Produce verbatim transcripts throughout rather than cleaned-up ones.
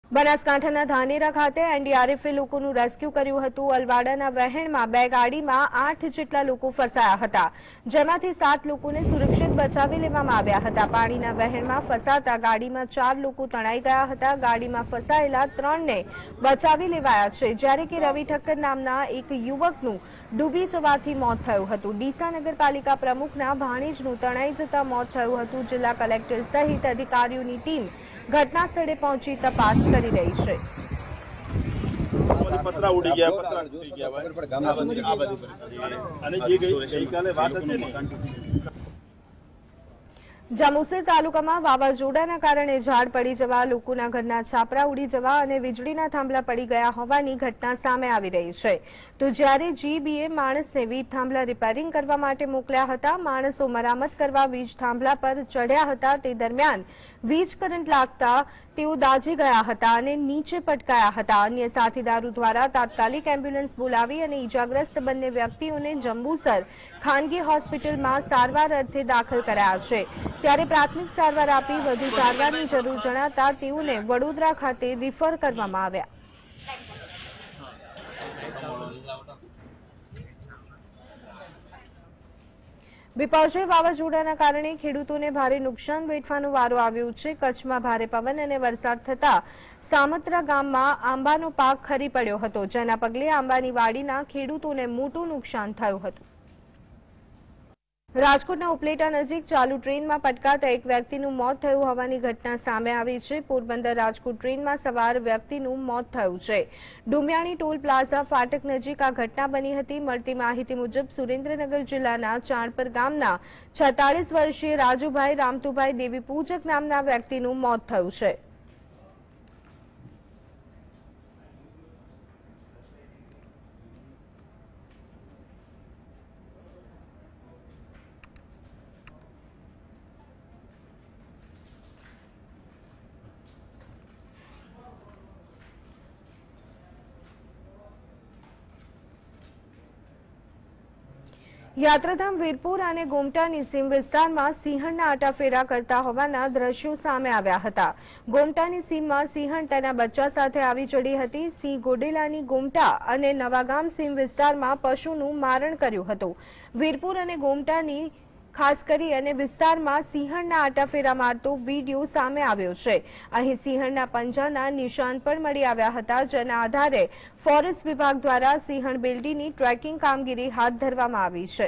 બનાસકાંઠાના ધાનેરા ખાતે એનડીઆરએફે લોકોનું રેસ્ક્યુ કર્યું હતું। અલવાડાના વહેણમાં બે ગાડીમાં આઠ જેટલા લોકો ફસાયા હતા, જેમાંથી સાત લોકોને સુરક્ષિત બચાવી લેવામાં આવ્યા હતા। પાણીના વહેણમાં ફસાતા ગાડીમાં ચાર લોકો તણાઈ ગયા હતા। ગાડીમાં ફસાયેલા ત્રણને બચાવી લેવાયા છે, જ્યારે કે રવિ ઠક્કર નામના એક યુવકનું ડૂબી જવાથી મોત થયું હતું। ડીસા નગરપાલિકા પ્રમુખના ભાણેજનું તણાઈ જતા મોત થયું હતું। જિલ્લા કલેક્ટર સહિત અધિકારીઓની ટીમ ઘટના સ્થળે પહોંચી તપાસ કરી રહી છે। પતરા ઉડી ગયા પતરા ઉડી ગયા આ બધી આ બધી પરિસ્થિતિ અને જે ગઈકાલે વાત હતી ને જામુસર તાલુકામાં વાવાઝોડાના કારણે ઝાડ પડી જવા, લોકોના ઘરના છાપરા ઉડી જવા અને વીજળીના થાંભલા પડી ગયા હોવાની ઘટના સામે આવી રહી છે। તો જ્યારે જીબીએ માણસને વીજ થાંભલા રિપેરિંગ કરવા માટે મોકલ્યા હતા। માણસો મરામત કરવા વીજ થાંભલા પર ચડ્યા હતા, તે દરમિયાન વીજ કરંટ લાગતા તેઓ દાઝી ગયા હતા અને નીચે પટકાયા હતા। અન્ય સાથીદારો દ્વારા તાત્કાલિક એમ્બ્યુલન્સ બોલાવી અને ઈજાગ્રસ્ત બંને વ્યક્તિઓને જંબુસર ખાનગી હોસ્પિટલમાં સારવાર અર્થે દાખલ કરાયા છે। ત્યારે પ્રાથમિક સારવાર આપી વધુ સારવારની જરૂર જણાતા તેઓને વડોદરા ખાતે રિફર કરવામાં આવ્યા। બિપરજોય વાવાઝોડાના કારણે ખેડૂતોને ભારે નુકસાન વેઠવાનો વારો આવ્યો છે। કચ્છમાં ભારે પવન અને વરસાદ થતા સામત્રા ગામમાં આંબાનો પાક ખરી પડ્યો હતો, જેના પગલે આંબાની વાડીના ખેડૂતોને મોટું નુકસાન થયું હતું। રાજકોટના ઉપલેટા નજીક ચાલુ ટ્રેનમાં પટકાતા એક વ્યક્તિનું મોત થયું હોવાની ઘટના સામે આવી છે। પોરબંદર રાજકોટ ટ્રેનમાં સવાર વ્યક્તિનું મોત થયું છે। ડુમિયાણી ટોલ પ્લાઝા ફાટક નજીક આ ઘટના બની હતી। મળતી માહિતી મુજબ સુરેન્દ્રનગર જિલ્લાના ચાણપર ગામના છેતાલીસ વર્ષીય રાજુભાઈ રામતુભાઈ દેવી પૂજક નામના વ્યક્તિનું મોત થયું છે। યાત્રાધામ વીરપુર અને ગોમટાની સીમ વિસ્તારમાં સિંહણના આટાફેરા કરતા હોવાના દ્રશ્યો સામે આવ્યા હતા। ગોમટાની સીમમાં સિંહણ તેના બચ્ચા સાથે આવી ચડી હતી। સિંહ ગોડેલાની ગોમટા અને નવાગામ સીમ વિસ્તારમાં પશુનું મારણ કર્યું હતું। વીરપુર અને ગોમટાની ખાસ કરી અને વિસ્તારમાં સિંહણના આટાફેરા મારતો વિડીયો સામે આવ્યો છે। અહીં સિંહણના પંજાના નિશાન પણ મળી આવ્યા હતા, જેના આધારે ફોરેસ્ટ વિભાગ દ્વારા સિંહણ બિલ્ડીની ટ્રેકિંગ કામગીરી હાથ ધરવામાં આવી છે।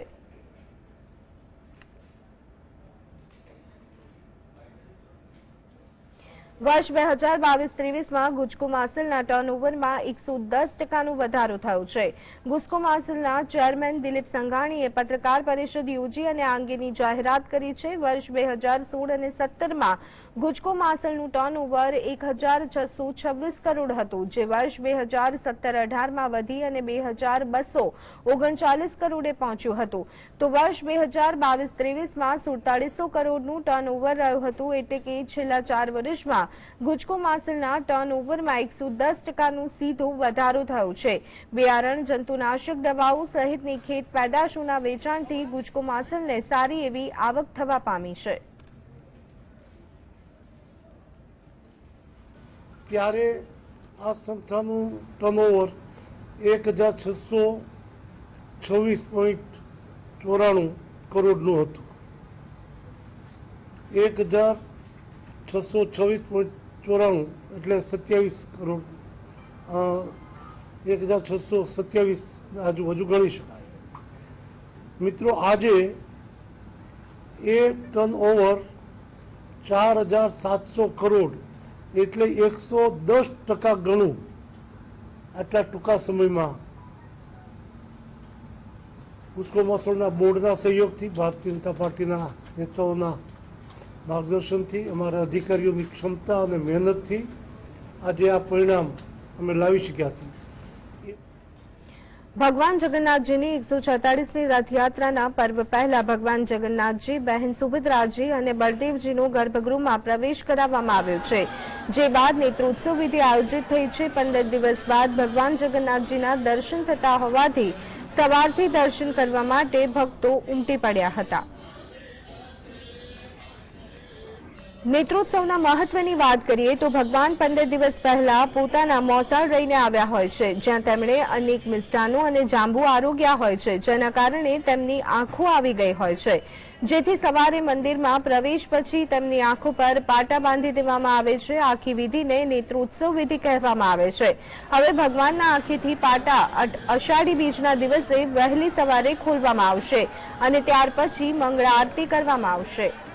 વર્ષ બે હજાર બાવીસ ત્રેવીસમાં ગુજકો માસલના ટર્નઓવરમાં એકસો દસ ટકાનો વધારો થયો છે। ગુજકો માસલના ચેરમેન દિલીપ સંઘાણીએ પત્રકાર પરિષદ યોજી અને આ અંગેની જાહેરાત કરી છે। વર્ષ બે હજાર સોળ અને સત્તરમાં ગુજકો માસલનું ટર્નઓવર એક હજાર છસો છવ્વીસ કરોડ હતું, જે વર્ષ બે હજાર સત્તર અઢારમાં વધી અને બે હજાર બસો ઓગણચાલીસ કરોડે પહોંચ્યું હતું। તો વર્ષ બે હજાર બાવીસ ત્રેવીસમાં સુડતાલીસો કરોડનું ટર્નઓવર રહ્યું હતું, એટલે કે છેલ્લા ચાર વર્ષમાં ગુજકો માસલના ટર્નઓવરમાં એકસો દસ ટકાનો સીધો વધારો થયો છે। બિયારણ, જંતુનાશક દવાઓ સહિતની ખેત પેદાશોના વેચાણથી ગુજકો માસલને સારી એવી આવક થવા પામી છે। ત્યારે આ સંસ્થાનું ટર્નઓવર એક હજાર છસો છવ્વીસ પોઈન્ટ ચોરાણું કરોડનું હતું। એક હજાર છસો છવ્વીસ પોઈન્ટ ચોરાણું એટલે સત્યાવીસ કરોડ, એક હજાર છસો સત્યાવીસ આજુબાજુ ગણી શકાય। મિત્રો, આજે એ ટર્નઓવર ચાર હજાર સાતસો કરોડ એટલે એકસો દસ ટકા ગણું આટલા ટૂંકા સમયમાં ગુજકો માસલના બોર્ડના સહયોગથી, ભારતીય જનતા પાર્ટીના નેતાઓના માર્ગદર્શનથી, અમારા અધિકારીઓની ક્ષમતા અને મહેનતથી આજે આ પરિણામ અમે લાવી શક્યા છીએ। ભગવાન જગન્નાથજીની એકસો છેતાલીસમી રથયાત્રાના પર્વ પહેલા ભગવાન જગન્નાથજી, બહેન સુભદ્રાજી અને બળદેવજીનો ગર્ભગૃહમાં પ્રવેશ કરાવવામાં આવ્યો છે, જે બાદ નેત્રોત્સવ વિધિ આયોજિત થઈ છે। પંદર દિવસ બાદ ભગવાન જગન્નાથજીના દર્શન થતા હોવાથી સવારથી દર્શન કરવા માટે ભક્તો ઉમટી પડ્યા હતા। નેત્રોત્સવના મહત્વની વાત કરીએ તો ભગવાન પંદર દિવસ પહેલા પોતાના મોસાળ રહીને આવ્યા હોય છે, જ્યાં તેમણે અનેક મિષ્ટાનો અને જાંબુ આરોગ્યા હોય છે, જેના કારણે તેમની આંખો આવી ગઈ હોય છે, જેથી સવારે મંદિરમાં પ્રવેશ પછી તેમની આંખો પર પાટા બાંધી દેવામાં આવે છે। આખી વિધિને નેત્રોત્સવ વિધિ કહેવામાં આવે છે। હવે ભગવાનના આંખેથી પાટા અષાઢી બીજના દિવસે વહેલી સવારે ખોલવામાં આવશે અને ત્યાર પછી મંગળા આરતી કરવામાં આવશે।